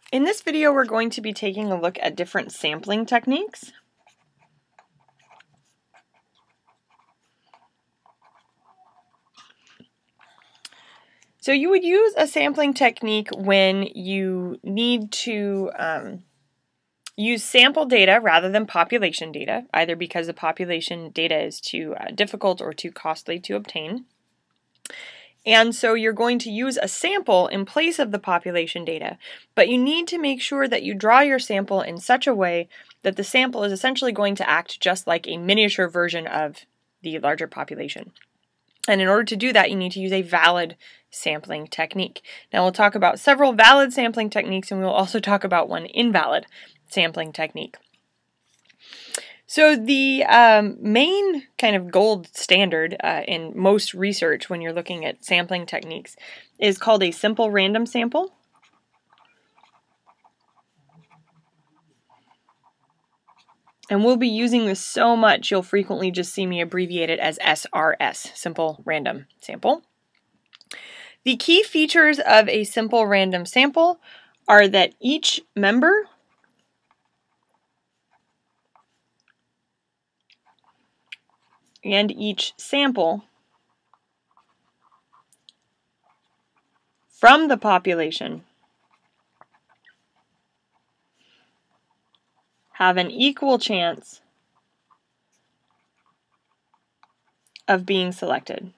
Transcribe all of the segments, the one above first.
In this video, we're going to be taking a look at different sampling techniques. So you would use a sampling technique when you need to use sample data rather than population data, either because the population data is too difficult or too costly to obtain. And so you're going to use a sample in place of the population data, but you need to make sure that you draw your sample in such a way that the sample is essentially going to act just like a miniature version of the larger population. And in order to do that, you need to use a valid sampling technique. Now we'll talk about several valid sampling techniques, and we'll also talk about one invalid sampling technique. So the main kind of gold standard in most research when you're looking at sampling techniques is called a simple random sample. And we'll be using this so much, you'll frequently just see me abbreviate it as SRS, simple random sample. The key features of a simple random sample are that each member and each sample from the population have an equal chance of being selected.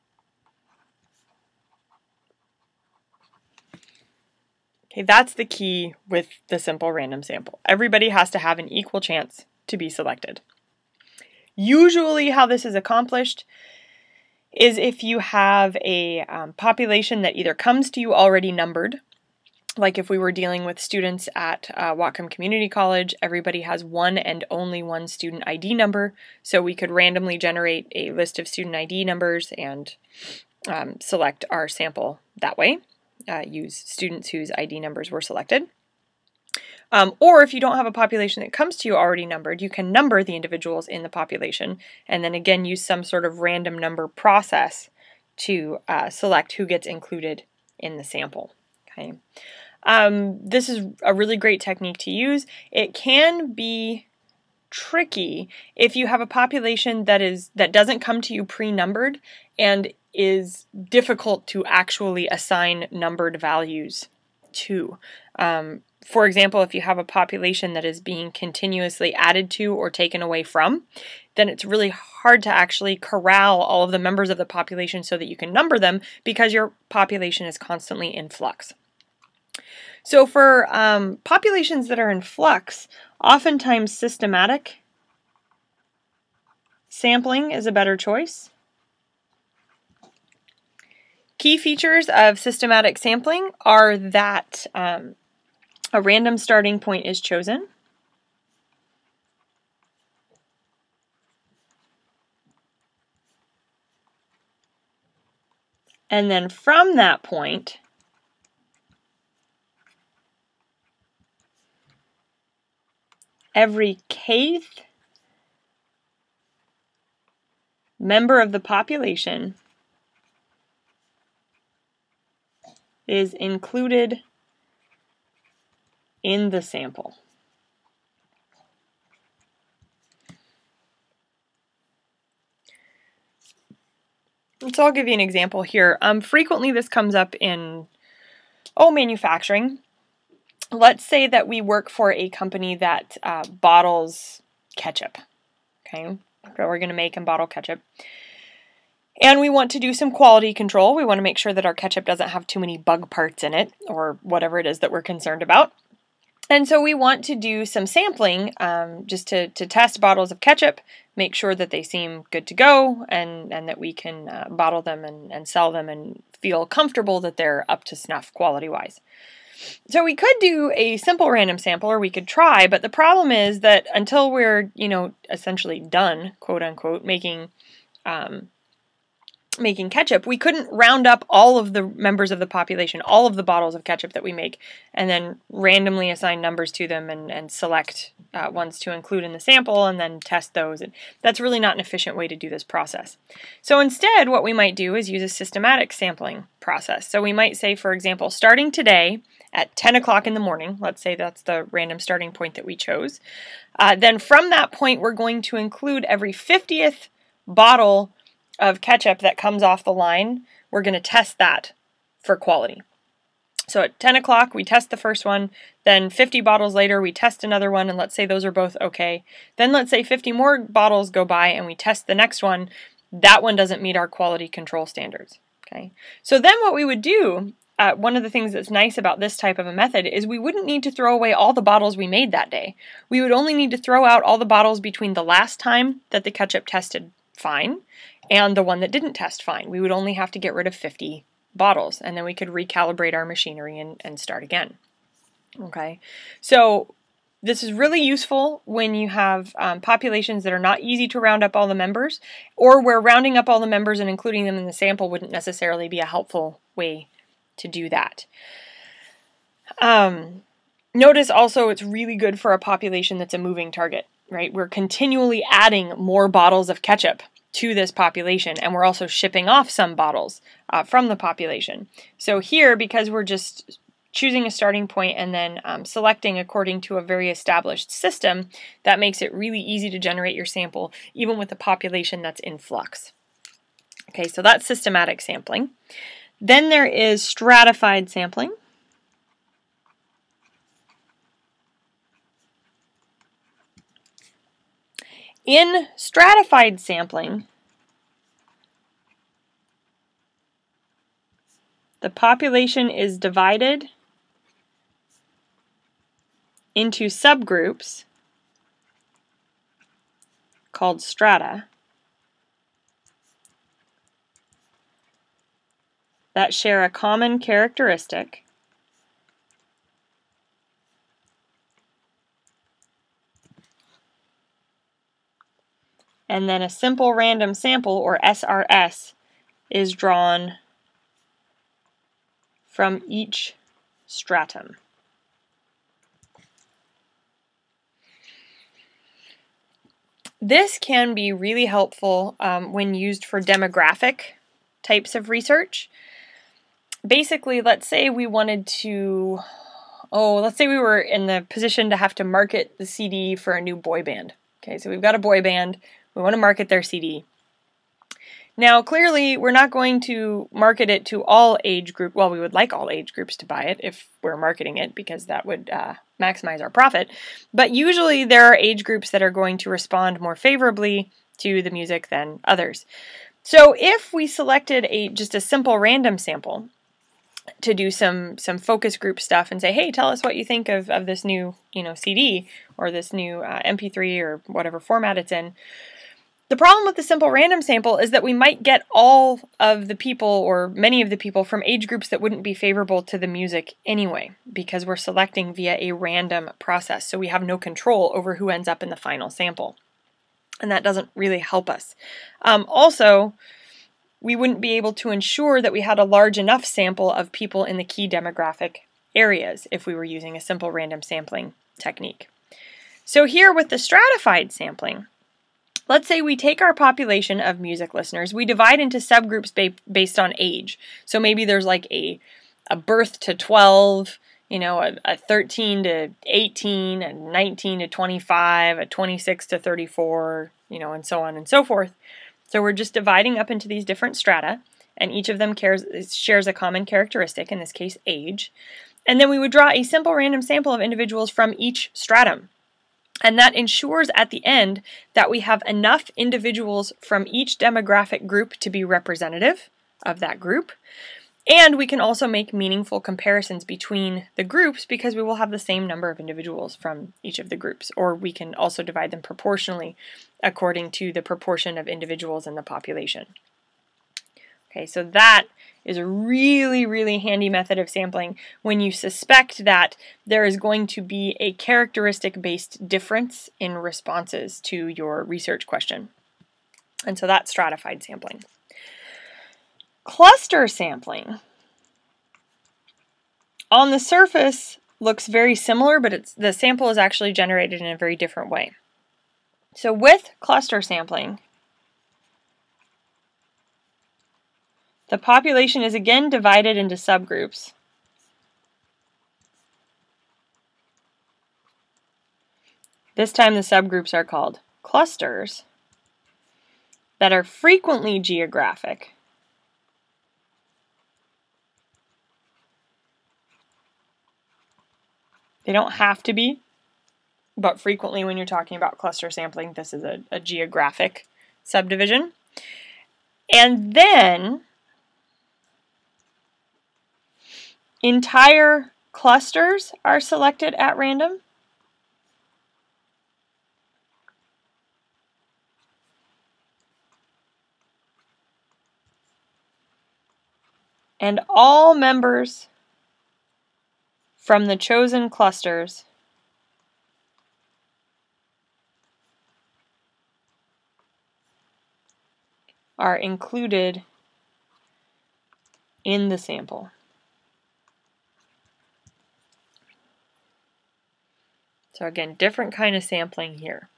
Okay, that's the key with the simple random sample. Everybody has to have an equal chance to be selected. Usually how this is accomplished is if you have a population that either comes to you already numbered, like if we were dealing with students at Whatcom Community College, everybody has one and only one student ID number, so we could randomly generate a list of student ID numbers and select our sample that way, use students whose ID numbers were selected. Or if you don't have a population that comes to you already numbered, you can number the individuals in the population and then again use some sort of random number process to select who gets included in the sample. Okay. This is a really great technique to use. It can be tricky if you have a population that doesn't come to you pre-numbered and is difficult to actually assign numbered values to. For example, if you have a population that is being continuously added to or taken away from, then it's really hard to actually corral all of the members of the population so that you can number them because your population is constantly in flux. So for populations that are in flux, oftentimes systematic sampling is a better choice. Key features of systematic sampling are that a random starting point is chosen. And then from that point, every kth member of the population is included in the sample. So I'll give you an example here. Frequently this comes up in manufacturing. Let's say that we work for a company that bottles ketchup. Okay, so we're going to make and bottle ketchup. And we want to do some quality control. We want to make sure that our ketchup doesn't have too many bug parts in it or whatever it is that we're concerned about. And so we want to do some sampling just to test bottles of ketchup, make sure that they seem good to go and that we can bottle them and sell them and feel comfortable that they're up to snuff quality-wise. So we could do a simple random sample, or we could try, but the problem is that until we're, essentially done, quote unquote, making making ketchup, we couldn't round up all of the members of the population, all of the bottles of ketchup that we make, and then randomly assign numbers to them and select ones to include in the sample and then test those. And that's really not an efficient way to do this process. So instead, what we might do is use a systematic sampling process. So we might say, for example, starting today at 10 o'clock in the morning, let's say that's the random starting point that we chose, then from that point we're going to include every 50th bottle of ketchup that comes off the line. We're going to test that for quality. So at 10 o'clock we test the first one, then 50 bottles later we test another one, and let's say those are both okay. Then let's say 50 more bottles go by and we test the next one. That one doesn't meet our quality control standards. Okay. So then what we would do, one of the things that's nice about this type of a method is we wouldn't need to throw away all the bottles we made that day. We would only need to throw out all the bottles between the last time that the ketchup tested fine and the one that didn't test fine. We would only have to get rid of 50 bottles, and then we could recalibrate our machinery and start again. Okay, so this is really useful when you have populations that are not easy to round up all the members, or where rounding up all the members and including them in the sample wouldn't necessarily be a helpful way to do that. Notice also it's really good for a population that's a moving target, right? We're continually adding more bottles of ketchup to this population, and we're also shipping off some bottles from the population. So here, because we're just choosing a starting point and then selecting according to a very established system, that makes it really easy to generate your sample, even with a population that's in flux. Okay, so that's systematic sampling. Then there is stratified sampling. In stratified sampling, the population is divided into subgroups called strata that share a common characteristic and then a simple random sample, or SRS, is drawn from each stratum. This can be really helpful when used for demographic types of research. Basically, let's say we wanted to, let's say we were in the position to have to market the CD for a new boy band. Okay, so we've got a boy band. We want to market their CD. Now, clearly, we're not going to market it to all age groups. Well, we would like all age groups to buy it if we're marketing it, because that would maximize our profit. But usually, there are age groups that are going to respond more favorably to the music than others. So if we selected just a simple random sample to do some focus group stuff and say, hey, tell us what you think of this new CD or this new MP3 or whatever format it's in. The problem with the simple random sample is that we might get all of the people or many of the people from age groups that wouldn't be favorable to the music anyway, because we're selecting via a random process, so we have no control over who ends up in the final sample. And that doesn't really help us. Also, we wouldn't be able to ensure that we had a large enough sample of people in the key demographic areas if we were using a simple random sampling technique. So here with the stratified sampling, let's say we take our population of music listeners, we divide into subgroups based on age. So maybe there's like a birth to 12, a 13 to 18, a 19 to 25, a 26 to 34, and so on and so forth. So we're just dividing up into these different strata, and each of them shares a common characteristic, in this case age. And then we would draw a simple random sample of individuals from each stratum. And that ensures at the end that we have enough individuals from each demographic group to be representative of that group. And we can also make meaningful comparisons between the groups because we will have the same number of individuals from each of the groups. Or we can also divide them proportionally according to the proportion of individuals in the population. Okay, so that is a really, really handy method of sampling when you suspect that there is going to be a characteristic-based difference in responses to your research question. And so that's stratified sampling. Cluster sampling on the surface looks very similar, but the sample is actually generated in a very different way. So with cluster sampling, the population is again divided into subgroups. This time the subgroups are called clusters that are frequently geographic. They don't have to be, but frequently when you're talking about cluster sampling, this is a geographic subdivision. And then entire clusters are selected at random. And all members from the chosen clusters are included in the sample. So again, different kind of sampling here.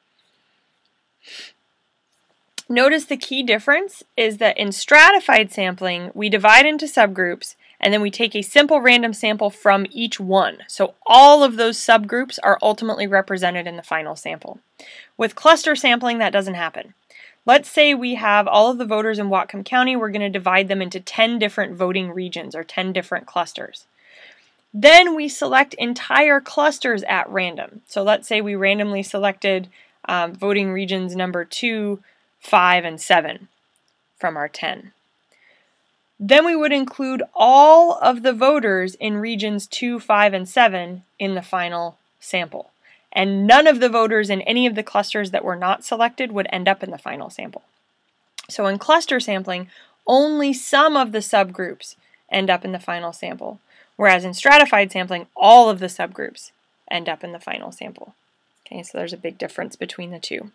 Notice the key difference is that in stratified sampling, we divide into subgroups and then we take a simple random sample from each one. So all of those subgroups are ultimately represented in the final sample. With cluster sampling, that doesn't happen. Let's say we have all of the voters in Whatcom County. We're going to divide them into 10 different voting regions or 10 different clusters. Then we select entire clusters at random. So let's say we randomly selected voting regions number 2, 5, and 7 from our 10. Then we would include all of the voters in regions 2, 5, and 7 in the final sample. And none of the voters in any of the clusters that were not selected would end up in the final sample. So in cluster sampling, only some of the subgroups end up in the final sample, whereas in stratified sampling, all of the subgroups end up in the final sample. Okay, so there's a big difference between the two.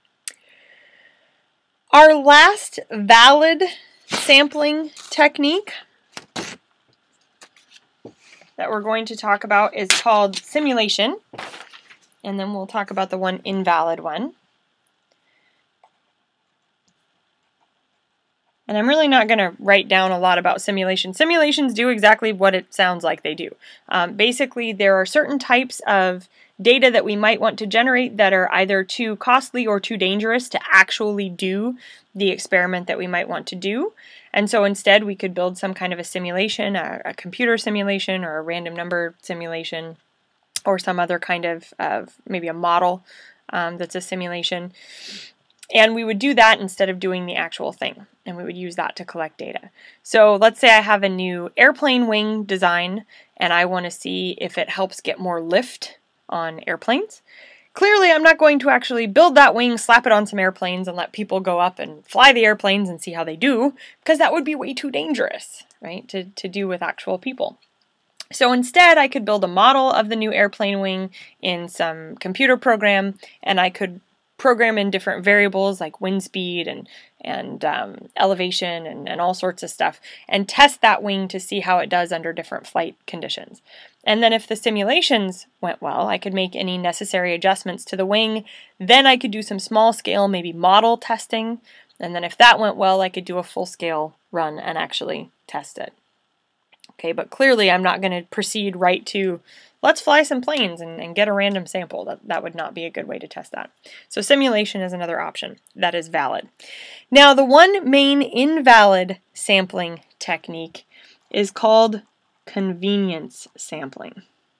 Our last valid sampling technique that we're going to talk about is called simulation, and then we'll talk about the one invalid one. And I'm really not going to write down a lot about simulation. Simulations do exactly what it sounds like they do. Basically, there are certain types of data that we might want to generate that are either too costly or too dangerous to actually do the experiment that we might want to do. And so instead, we could build some kind of a simulation, a computer simulation or a random number simulation, or some other kind of maybe a model that's a simulation. And we would do that instead of doing the actual thing, and we would use that to collect data. So let's say I have a new airplane wing design, and I want to see if it helps get more lift on airplanes. Clearly, I'm not going to actually build that wing, slap it on some airplanes, and let people go up and fly the airplanes and see how they do, because that would be way too dangerous, right, to do with actual people. So instead, I could build a model of the new airplane wing in some computer program, and I could program in different variables like wind speed and elevation and all sorts of stuff, and test that wing to see how it does under different flight conditions. And then if the simulations went well, I could make any necessary adjustments to the wing. Then I could do some small scale, maybe model testing. And then if that went well, I could do a full scale run and actually test it. Okay, but clearly I'm not going to proceed right to let's fly some planes and get a random sample. That would not be a good way to test that. So simulation is another option that is valid. Now the one main invalid sampling technique is called convenience sampling.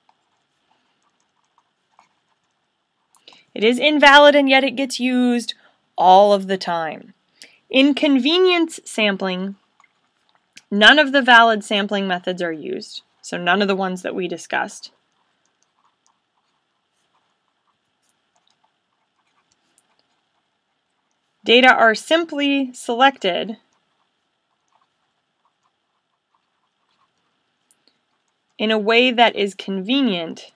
It is invalid and yet it gets used all of the time. In convenience sampling, none of the valid sampling methods are used, so none of the ones that we discussed. Data are simply selected in a way that is convenient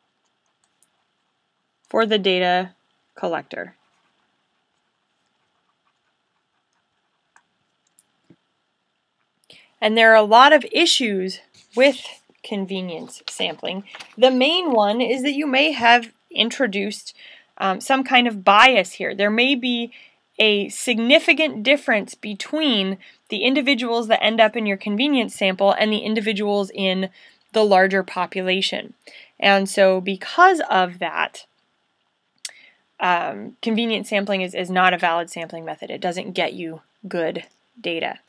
for the data collector. And there are a lot of issues with convenience sampling. The main one is that you may have introduced some kind of bias here. There may be a significant difference between the individuals that end up in your convenience sample and the individuals in the larger population. And so because of that, convenience sampling is not a valid sampling method. It doesn't get you good data.